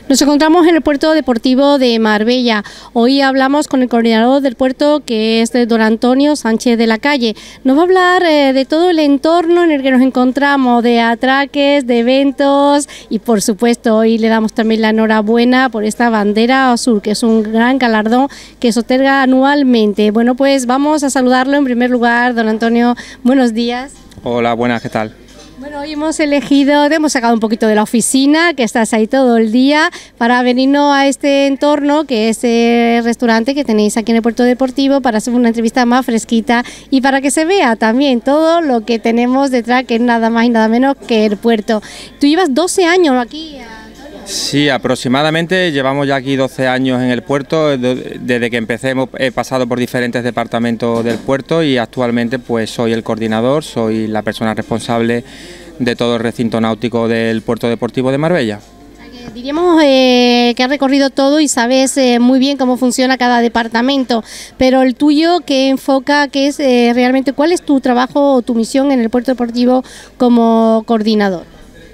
Nos encontramos en el puerto deportivo de Marbella. Hoy hablamos con el coordinador del puerto, que es don Antonio Sánchez de la Calle. Nos va a hablar de todo el entorno en el que nos encontramos, de atraques, de eventos y por supuesto hoy le damos también la enhorabuena por esta bandera azul, que es un gran galardón que se otorga anualmente. Bueno, pues vamos a saludarlo en primer lugar, don Antonio. Buenos días. Hola, buenas, ¿qué tal? Bueno, hoy hemos sacado un poquito de la oficina, que estás ahí todo el día, para venirnos a este entorno, que es el restaurante que tenéis aquí en el puerto deportivo, para hacer una entrevista más fresquita y para que se vea también todo lo que tenemos detrás, que es nada más y nada menos que el puerto. Tú llevas 12 años aquí, Antonio. Sí, aproximadamente llevamos ya aquí 12 años en el puerto. Desde que empecé he pasado por diferentes departamentos del puerto y actualmente pues soy el coordinador, soy la persona responsable de todo el recinto náutico del puerto deportivo de Marbella. Diríamos que has recorrido todo y sabes muy bien cómo funciona cada departamento, pero el tuyo, ¿qué enfoca, qué es realmente, cuál es tu trabajo o tu misión en el puerto deportivo como coordinador?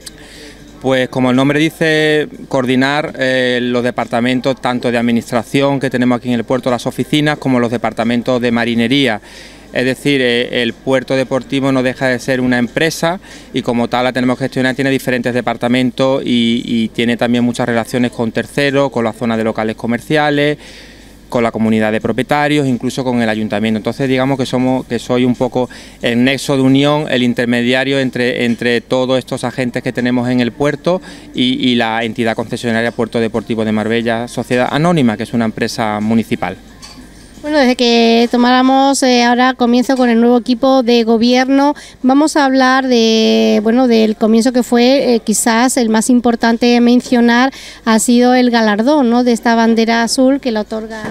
Pues como el nombre dice, coordinar los departamentos tanto de administración que tenemos aquí en el puerto, las oficinas, como los departamentos de marinería. Es decir, el puerto deportivo no deja de ser una empresa y como tal la tenemos que gestionar, tiene diferentes departamentos y tiene también muchas relaciones con terceros, con la zona de locales comerciales, con la comunidad de propietarios, incluso con el ayuntamiento. Entonces digamos que soy un poco el nexo de unión, el intermediario entre todos estos agentes que tenemos en el puerto y la entidad concesionaria Puerto Deportivo de Marbella, Sociedad Anónima, que es una empresa municipal. Bueno, desde que tomáramos, ahora comienzo con el nuevo equipo de gobierno, vamos a hablar de, bueno, del comienzo que fue quizás el más importante mencionar, ha sido el galardón, ¿no?, de esta bandera azul que la otorga.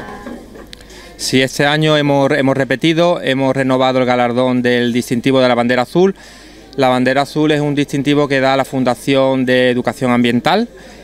Sí, este año hemos repetido, hemos renovado el galardón del distintivo de la bandera azul. La bandera azul es un distintivo que da la Fundación de Educación Ambiental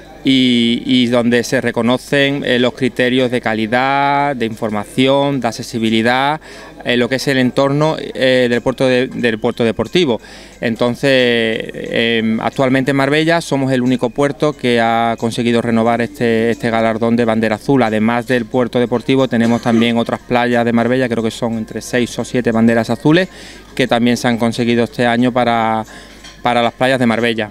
y donde se reconocen los criterios de calidad, de información, de accesibilidad, lo que es el entorno del puerto deportivo. Entonces, actualmente en Marbella somos el único puerto que ha conseguido renovar este galardón de bandera azul. Además del puerto deportivo tenemos también otras playas de Marbella, creo que son entre 6 o 7 banderas azules, que también se han conseguido este año para las playas de Marbella.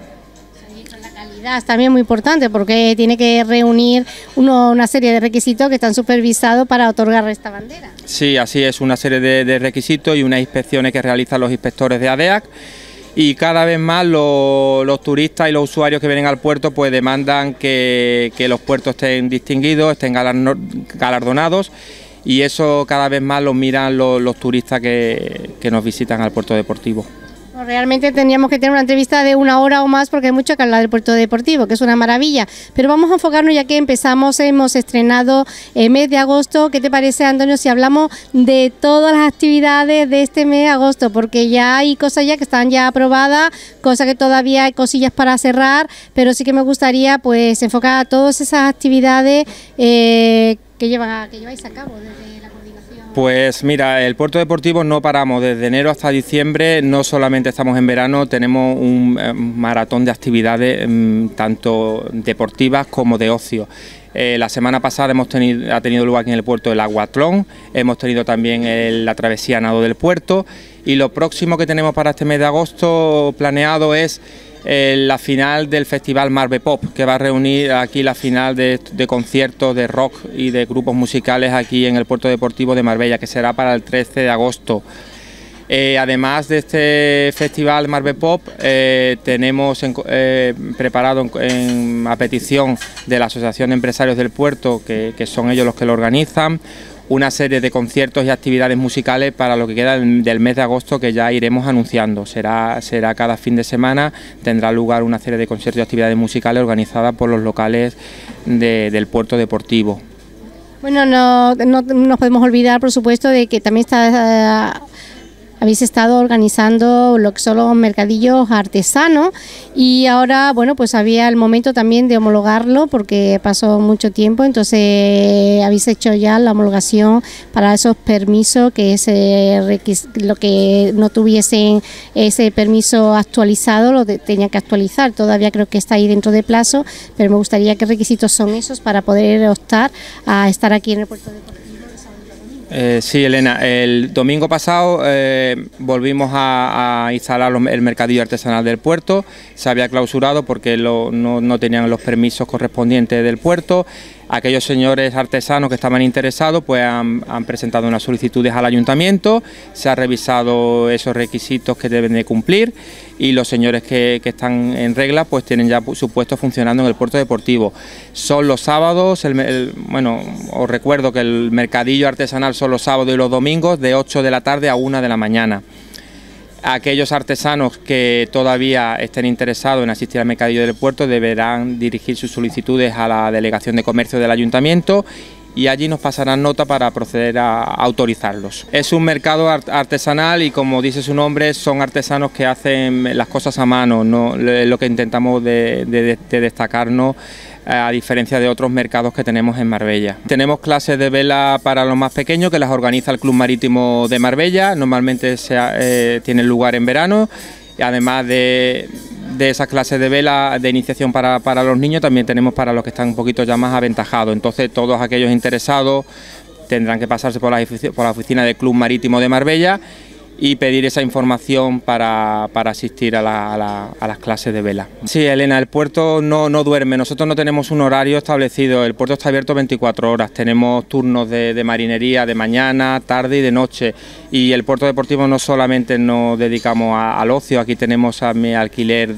Es también muy importante porque tiene que reunir una serie de requisitos que están supervisados para otorgar esta bandera. Sí, así es, una serie de requisitos y unas inspecciones que realizan los inspectores de ADEAC, y cada vez más los turistas y los usuarios que vienen al puerto pues demandan que los puertos estén distinguidos, estén galardonados, y eso cada vez más lo miran los turistas que nos visitan al puerto deportivo. Realmente tendríamos que tener una entrevista de 1 hora o más porque hay mucho que hablar del puerto deportivo, que es una maravilla, pero vamos a enfocarnos ya que hemos estrenado el mes de agosto. ¿Qué te parece, Antonio, si hablamos de todas las actividades de este mes de agosto? Porque ya hay cosas ya que están ya aprobadas, cosas que todavía hay cosillas para cerrar, pero sí que me gustaría pues enfocar a todas esas actividades que lleváis a cabo desde la coordinación. Pues mira, el puerto deportivo no paramos desde enero hasta diciembre, no solamente estamos en verano, tenemos un maratón de actividades tanto deportivas como de ocio. La semana pasada ha tenido lugar aquí en el puerto el aguatlón, hemos tenido también la travesía a nado del puerto, y lo próximo que tenemos para este mes de agosto planeado es la final del Festival Marbe Pop, que va a reunir aquí la final de conciertos de rock y de grupos musicales aquí en el puerto deportivo de Marbella, que será para el 13 de agosto. Además de este Festival Marbe Pop, tenemos preparado a petición de la Asociación de Empresarios del Puerto, que son ellos los que lo organizan, una serie de conciertos y actividades musicales para lo que queda del mes de agosto, que ya iremos anunciando. Será cada fin de semana, tendrá lugar una serie de conciertos y actividades musicales organizadas por los locales del puerto deportivo. Bueno, no nos podemos olvidar, por supuesto, de que también está habéis estado organizando lo que son los mercadillos artesanos y ahora, bueno, pues había el momento también de homologarlo porque pasó mucho tiempo, entonces habéis hecho ya la homologación para esos permisos que es lo que no tuviesen ese permiso actualizado lo tenían que actualizar. Todavía creo que está ahí dentro de plazo, pero me gustaría qué requisitos son esos para poder optar a estar aquí en el puerto deportivo. Sí, Elena, el domingo pasado volvimos a instalar el mercadillo artesanal del puerto. Se había clausurado porque no tenían los permisos correspondientes del puerto. Aquellos señores artesanos que estaban interesados pues han presentado unas solicitudes al ayuntamiento, se han revisado esos requisitos que deben de cumplir y los señores que están en regla pues tienen ya su puesto funcionando en el puerto deportivo. Son los sábados, bueno, os recuerdo que el mercadillo artesanal son los sábados y los domingos de 8 de la tarde a 1 de la mañana. Aquellos artesanos que todavía estén interesados en asistir al mercadillo del puerto deberán dirigir sus solicitudes a la Delegación de Comercio del Ayuntamiento y allí nos pasarán nota para proceder a autorizarlos. Es un mercado artesanal y, como dice su nombre, son artesanos que hacen las cosas a mano, ¿no? Lo que intentamos de destacarnos a diferencia de otros mercados que tenemos en Marbella. Tenemos clases de vela para los más pequeños que las organiza el Club Marítimo de Marbella, normalmente tienen lugar en verano y además de esas clases de vela de iniciación para los niños también tenemos para los que están un poquito ya más aventajados, entonces todos aquellos interesados tendrán que pasarse por la oficina del Club Marítimo de Marbella y pedir esa información para asistir a las clases de vela. Sí, Elena, el puerto no duerme, nosotros no tenemos un horario establecido, el puerto está abierto 24 horas, tenemos turnos de marinería de mañana, tarde y de noche, y el puerto deportivo no solamente nos dedicamos al ocio, aquí tenemos también alquiler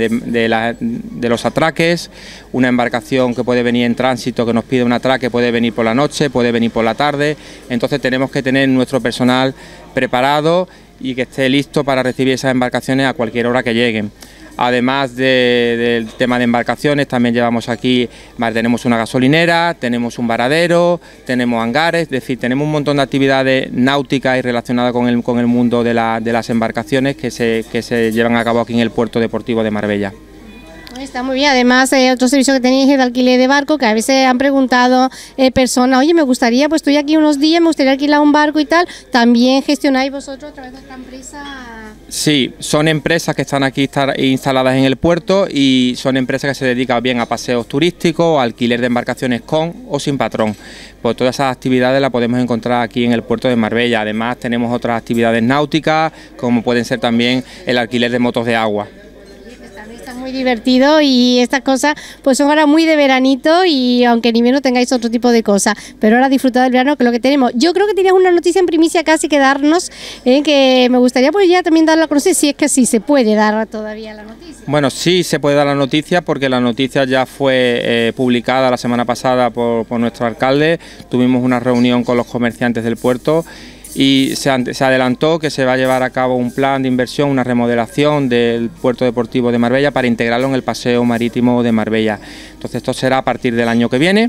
de los atraques, una embarcación que puede venir en tránsito que nos pide un atraque, puede venir por la noche, puede venir por la tarde, entonces tenemos que tener nuestro personal preparado y que esté listo para recibir esas embarcaciones a cualquier hora que lleguen. Además del tema de embarcaciones, también llevamos aquí, tenemos una gasolinera, tenemos un varadero, tenemos hangares, es decir, tenemos un montón de actividades náuticas y relacionadas con el mundo de las embarcaciones que se llevan a cabo aquí en el puerto deportivo de Marbella. Está muy bien, además otro servicio que tenéis es de alquiler de barco, que a veces han preguntado personas, oye, me gustaría, pues estoy aquí unos días, me gustaría alquilar un barco y tal, ¿también gestionáis vosotros a través de esta empresa? Sí, son empresas que están aquí instaladas en el puerto y son empresas que se dedican bien a paseos turísticos, a alquiler de embarcaciones con o sin patrón. Pues todas esas actividades las podemos encontrar aquí en el puerto de Marbella, además tenemos otras actividades náuticas, como pueden ser también el alquiler de motos de agua. Está muy divertido y estas cosas pues son ahora muy de veranito y aunque en invierno tengáis otro tipo de cosas, pero ahora disfrutad del verano que es lo que tenemos. Yo creo que tenías una noticia en primicia casi que darnos, que me gustaría pues ya también darla a conocer, si es que sí se puede dar todavía la noticia. Bueno, sí se puede dar la noticia porque la noticia ya fue publicada la semana pasada por nuestro alcalde, tuvimos una reunión con los comerciantes del puerto y se adelantó que se va a llevar a cabo un plan de inversión, una remodelación del puerto deportivo de Marbella para integrarlo en el paseo marítimo de Marbella. Entonces esto será a partir del año que viene,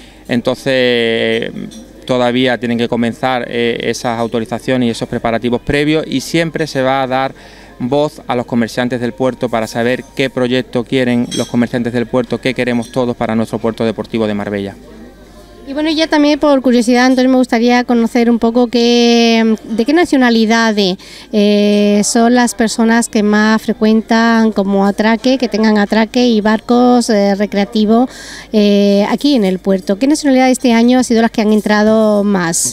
entonces todavía tienen que comenzar esas autorizaciones y esos preparativos previos y siempre se va a dar voz a los comerciantes del puerto para saber qué proyecto quieren los comerciantes del puerto, qué queremos todos para nuestro puerto deportivo de Marbella. Y bueno, ya también por curiosidad, Antonio, me gustaría conocer un poco de qué nacionalidades son las personas que más frecuentan como atraque, que tengan atraque y barcos recreativos aquí en el puerto. ¿Qué nacionalidades este año han sido las que han entrado más?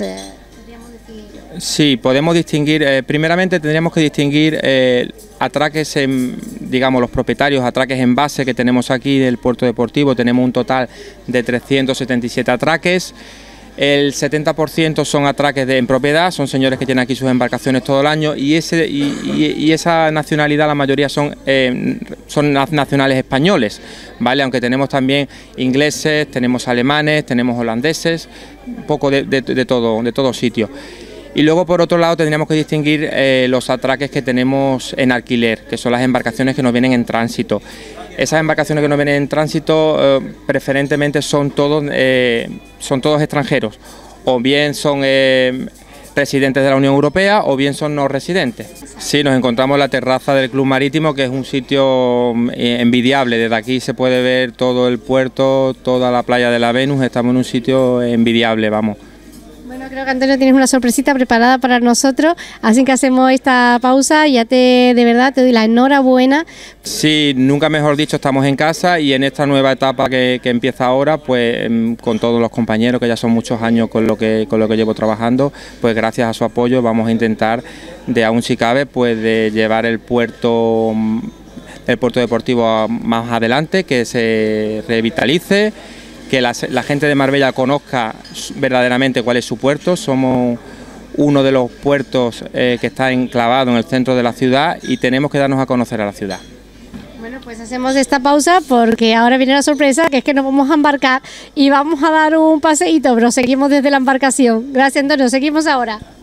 Sí, podemos distinguir, primeramente tendríamos que distinguir atraques, digamos los propietarios, atraques en base que tenemos aquí del puerto deportivo, tenemos un total de 377 atraques, el 70% son atraques en propiedad, son señores que tienen aquí sus embarcaciones todo el año y esa nacionalidad la mayoría son nacionales españoles, ¿vale? Aunque tenemos también ingleses, tenemos alemanes, tenemos holandeses, un poco de todo sitio. Y luego por otro lado tendríamos que distinguir los atraques que tenemos en alquiler, que son las embarcaciones que nos vienen en tránsito. Esas embarcaciones que nos vienen en tránsito preferentemente son todos extranjeros, o bien son residentes de la Unión Europea o bien son no residentes. Sí, nos encontramos en la terraza del Club Marítimo, que es un sitio envidiable. Desde aquí se puede ver todo el puerto, toda la playa de la Venus. Estamos en un sitio envidiable, vamos. Bueno, creo que Antonio tienes una sorpresita preparada para nosotros, así que hacemos esta pausa y ya de verdad te doy la enhorabuena. Sí, nunca mejor dicho, estamos en casa y en esta nueva etapa que empieza ahora, pues con todos los compañeros, que ya son muchos años con lo que llevo trabajando, pues gracias a su apoyo vamos a intentar, de aún si cabe, pues de llevar el puerto deportivo más adelante, que se revitalice, que la gente de Marbella conozca verdaderamente cuál es su puerto. Somos uno de los puertos que está enclavado en el centro de la ciudad y tenemos que darnos a conocer a la ciudad. Bueno, pues hacemos esta pausa porque ahora viene la sorpresa, que es que nos vamos a embarcar y vamos a dar un paseíto, pero seguimos desde la embarcación. Gracias, Antonio, seguimos ahora.